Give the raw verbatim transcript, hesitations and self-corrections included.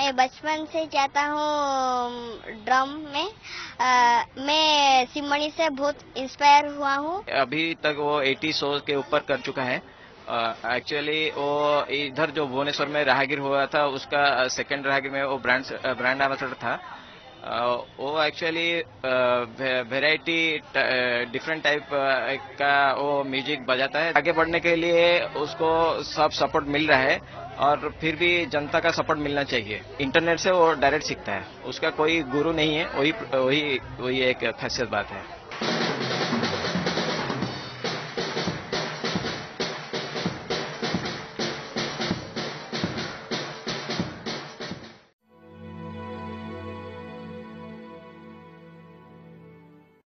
मैं बचपन से चाहता हूँ ड्रम में। आ, मैं सिमणी से बहुत इंस्पायर हुआ हूँ। अभी तक वो अस्सी शो के ऊपर कर चुका है। एक्चुअली uh, वो इधर जो भुवनेश्वर में राहगीर हुआ था, उसका सेकंड राहगीर में वो ब्रांड ब्रांड एम्बेसडर था। uh, वो एक्चुअली वेराइटी डिफरेंट टाइप का वो म्यूजिक बजाता है। आगे बढ़ने के लिए उसको सब सपोर्ट मिल रहा है और फिर भी जनता का सपोर्ट मिलना चाहिए। इंटरनेट से वो डायरेक्ट सीखता है, उसका कोई गुरु नहीं है। वही वही वही एक खासियत बात है।